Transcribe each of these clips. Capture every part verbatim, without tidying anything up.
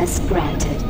Access granted.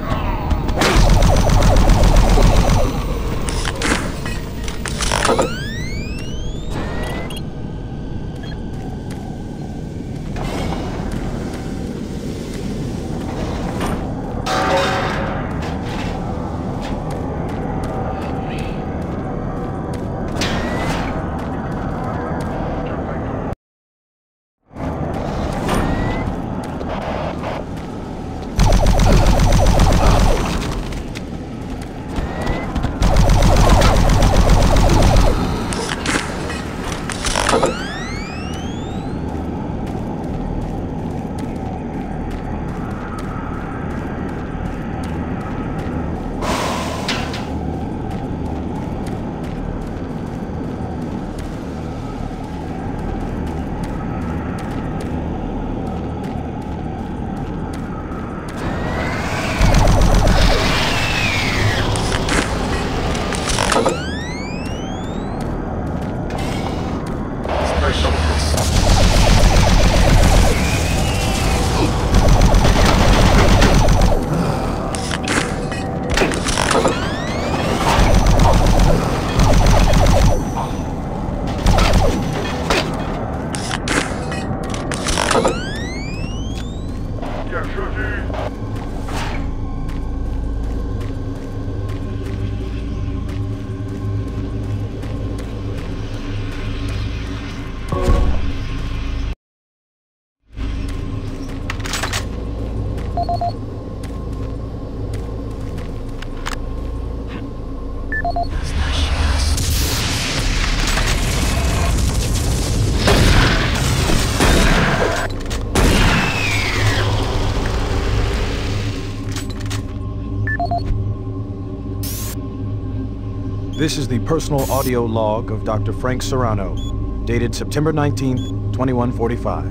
This is the personal audio log of Doctor Frank Serrano, dated September nineteenth, twenty-one forty-five.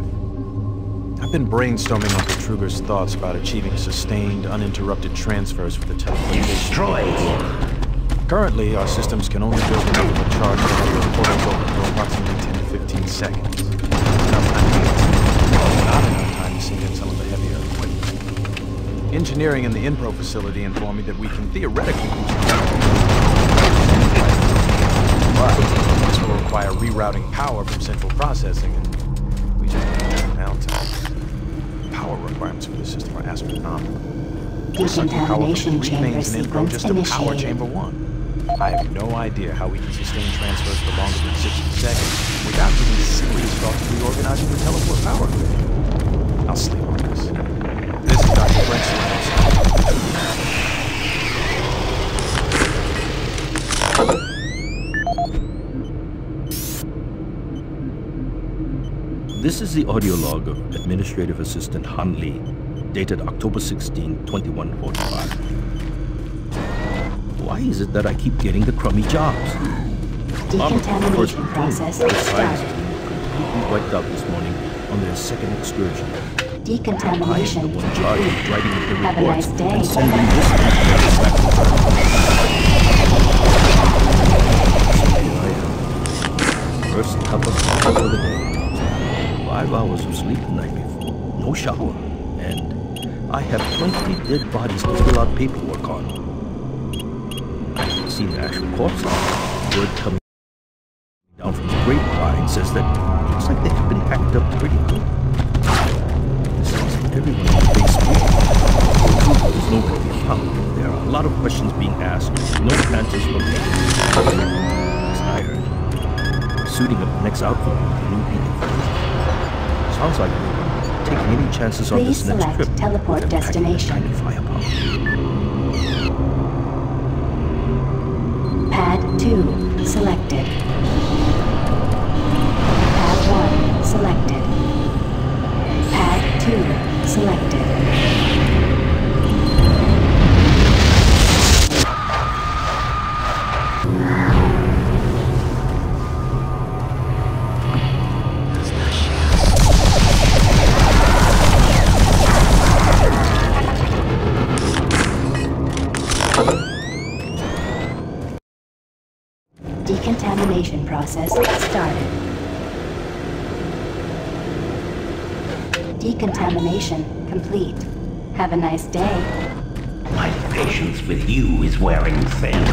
I've been brainstorming on Petruger's thoughts about achieving sustained, uninterrupted transfers for the teleportation. Destroyed! Currently, our systems can only build enough of a charge to hold the portals open for approximately ten to fifteen seconds. Enough time to get not enough time to sink in some of the heavier equipment. Engineering in the Inpro facility informed me that we can theoretically use but this will require rerouting power from central processing, and we just don't have downtime. Power requirements for the system are astronomical. Decontamination chamber sequence just to power chamber one. I have no idea how we can sustain transfers for longer than sixty seconds without giving serious thought to reorganizing the teleport power grid. I'll sleep on this. This is Doctor Frank Serrano. This is the audio log of Administrative Assistant Han Lee, dated October sixteenth, twenty-one forty-five. Why is it that I keep getting the crummy jobs? Decontamination process started. Completely wiped out this morning on their second excursion. Decontamination I am the one charged with writing up the Have a reports nice day. and sending this information back to her. So here I am. First cup of coffee for the day. Five hours of sleep the night before, no shower, and I have twenty dead bodies to fill out paperwork on. I haven't seen the actual corpses. Word coming down from the grapevine says that it looks like they have been hacked up pretty good. This seems like everyone on the base street. The is nowhere to be found. There are a lot of questions being asked, no answers from me. As I heard, suiting up the next outfit with the new people. Sounds like taking any chances on Please this next select trip. teleport destination. Kind of firepower. Pad two selected. Pad one selected. Pad two selected. Decontamination process started. Decontamination complete. Have a nice day. My patience with you is wearing thin.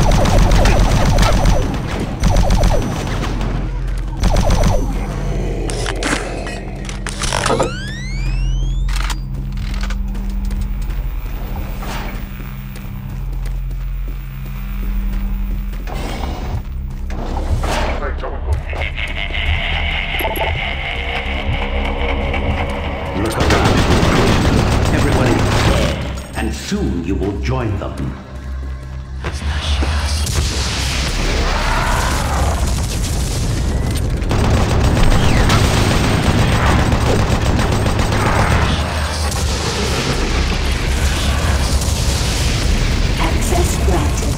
Look around. Everyone is dead, and soon you will join them. Access granted.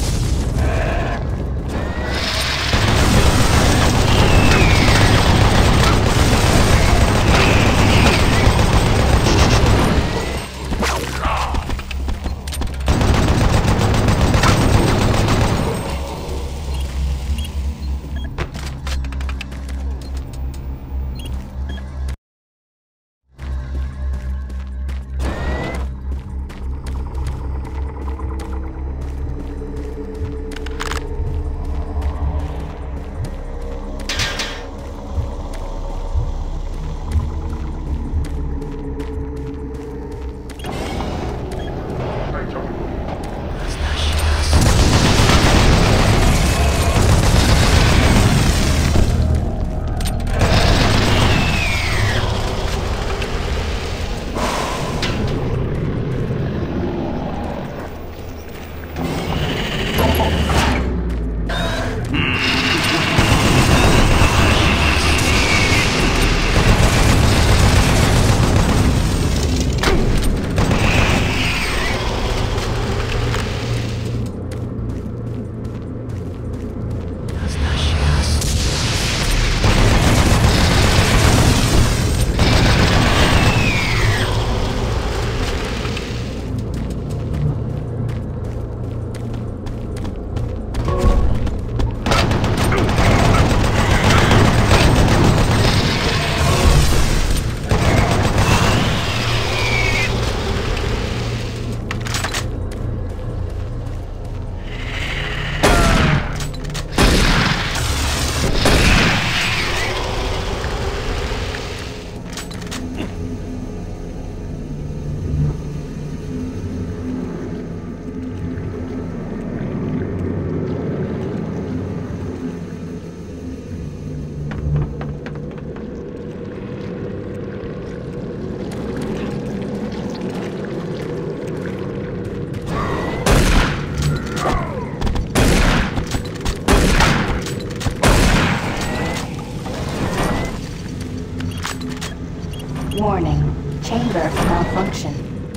Warning. Chamber malfunction.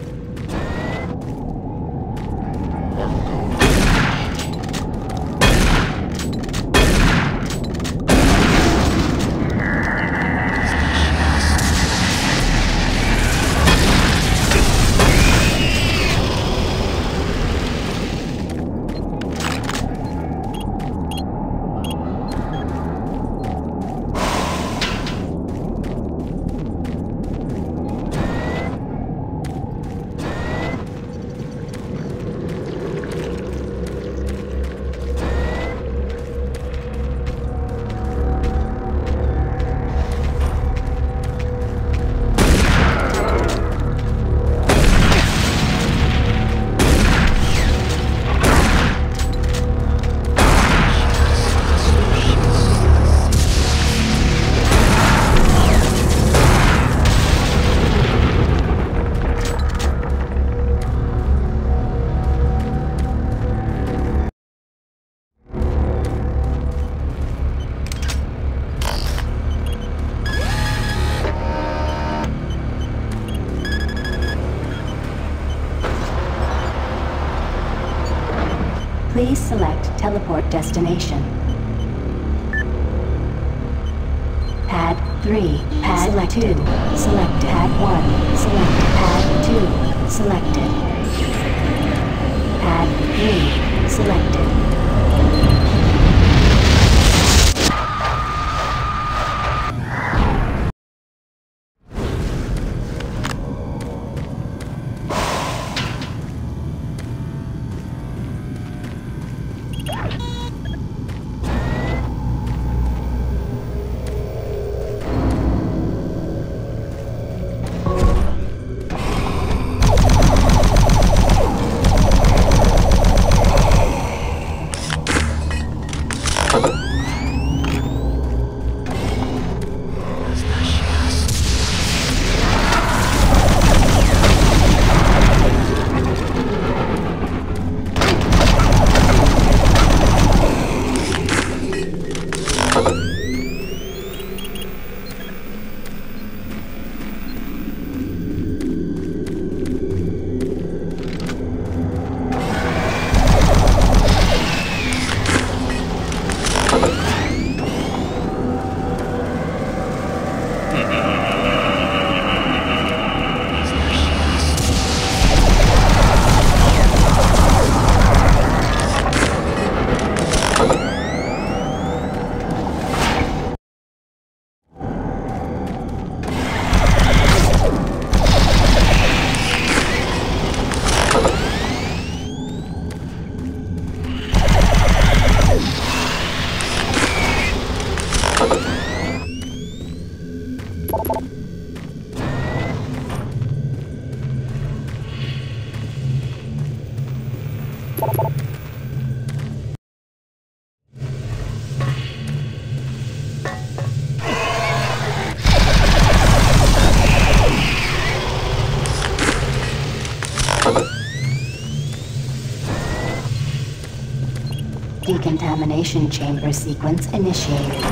Please select teleport destination. Pad three, pad selected. two, selected. Pad one, selected. Pad two, selected. Pad three, selected. Decontamination chamber sequence initiated.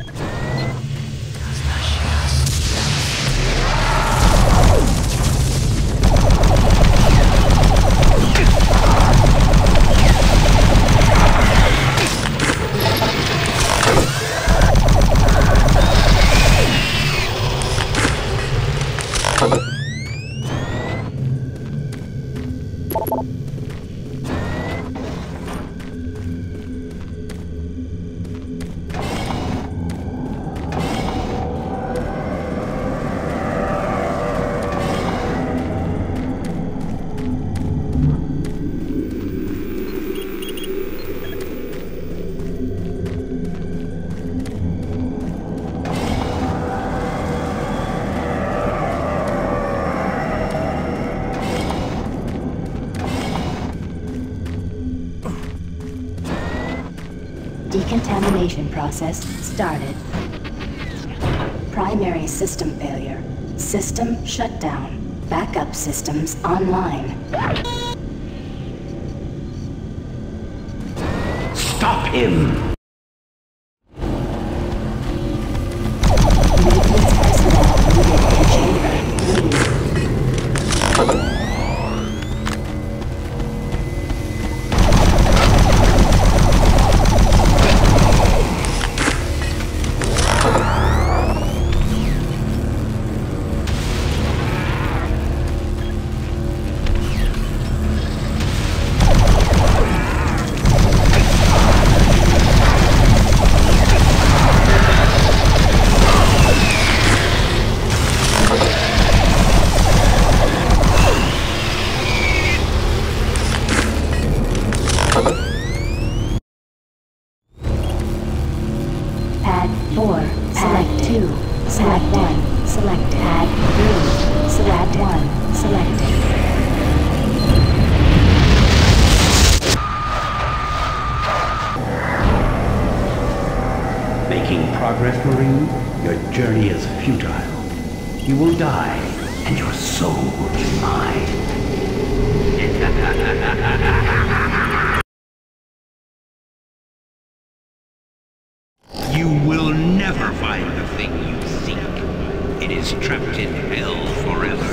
Decontamination process started. Primary system failure. System shut down. Backup systems online. Stop him! Maintenance personnel needed in chamber. Leave. Pad four, select two, select one, select pad three, select one, selected. Making progress, Marine? Your journey is futile. You will die, and your soul will be mine. You will never find the thing you seek. It is trapped in hell forever.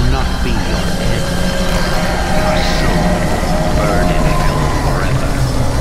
not be your end. Your soul will burn in hell forever.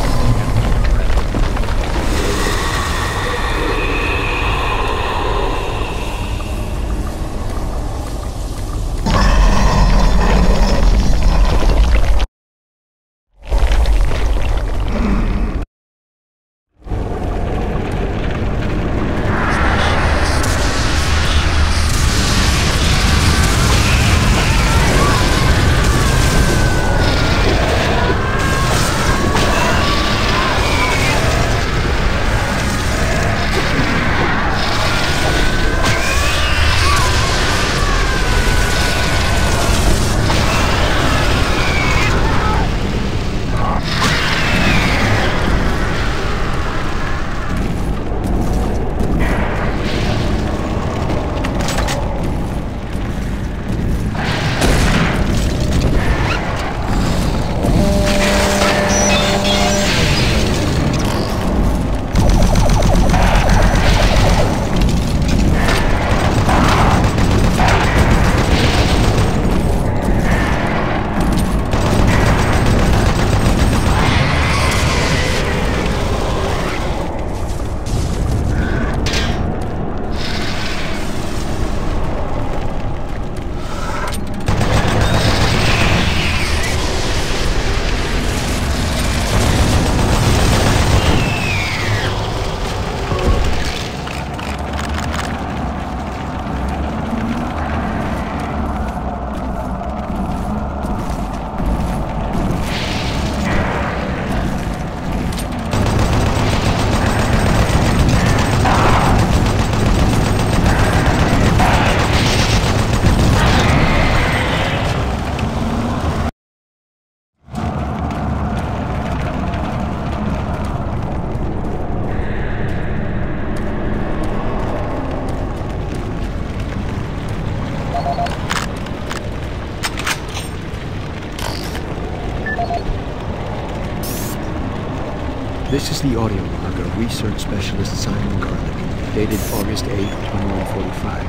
This is the audio log of Research Specialist Simon Garlick, dated August eighth, twenty-one forty-five.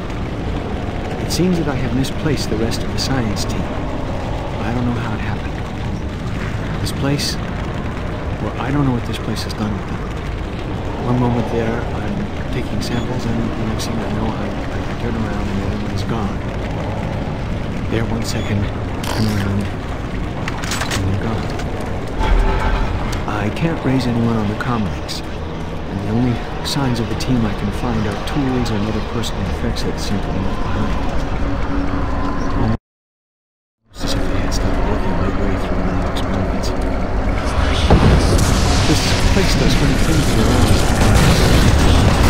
It seems that I have misplaced the rest of the science team. I don't know how it happened. This place, well, I don't know what this place has done with them. One moment there, I'm taking samples, and the next thing I know, I, I turn around and everyone's gone. There one second, turn around, and they're gone. I can't raise anyone on the comlinks, and the only signs of the team I can find are tools and other personal effects that seem to be left behind. Almost as if they had stopped working midway through my experiments. This place does funny things around us.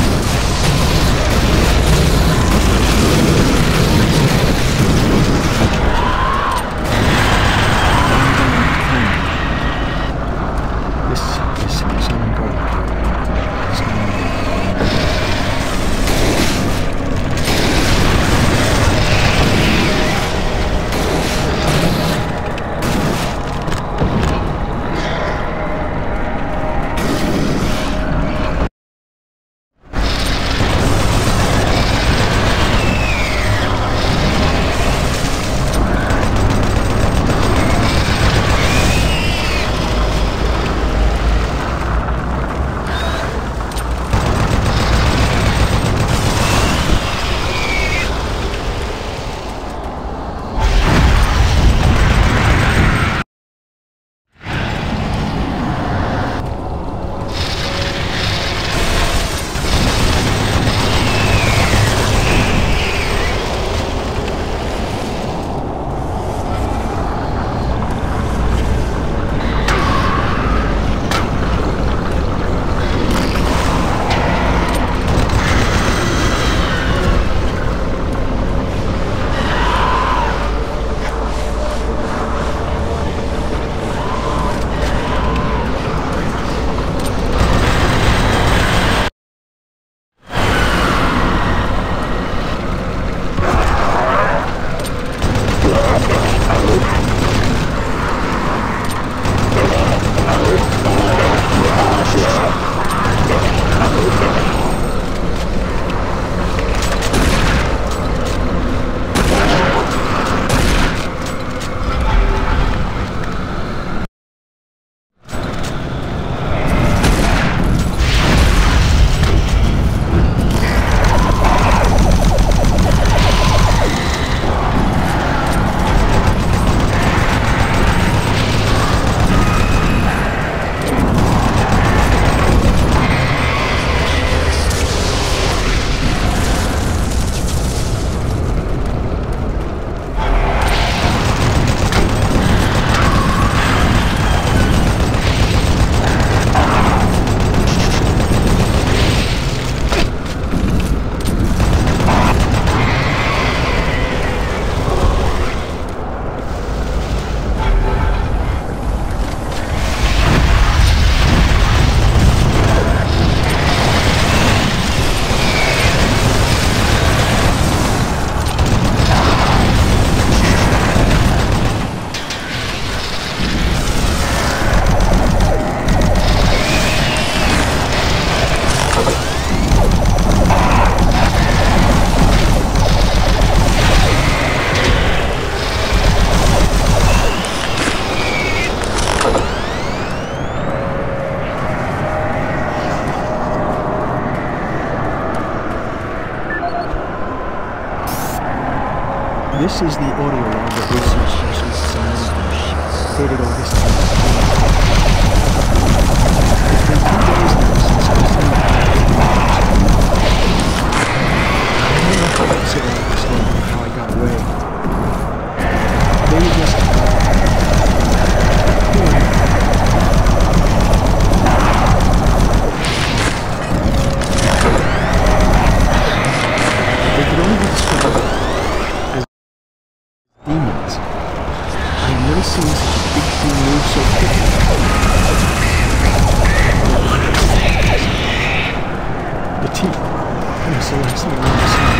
This is the audio log of research specialist Simon Gardner, dated August tenth. It's been two days now since I was in the I don't know if I consider understanding how I got away. Maybe just... They could only be described as demons. I have never seen such a big thing move so quickly. The teeth. That was the last thing I ever saw.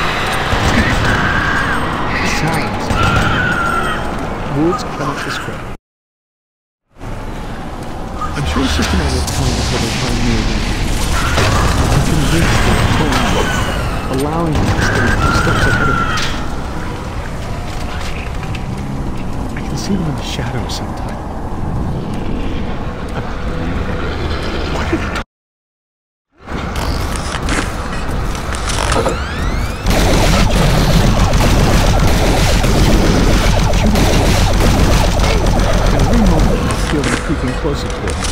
The sounds. Words cannot describe. I'm sure it's just a matter of time before they find me again. I'm convinced they're pulling me, allowing me to stay two steps ahead of them. I can see them in the shadows sometimes. What are they? Creeping closer to it.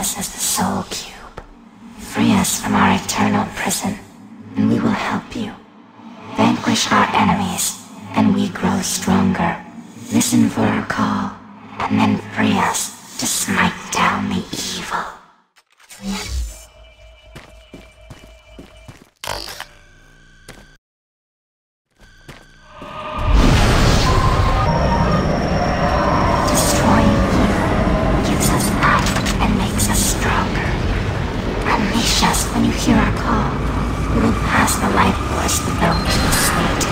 us as the Soul Cube. Free us from our eternal prison, and we will help you. Vanquish our enemies, and we grow stronger. Listen for our call, and then free us to smite down the evil. Destroying evil gives us life and makes us stronger. Unleash us when you hear our call. We will pass the life force to those who stay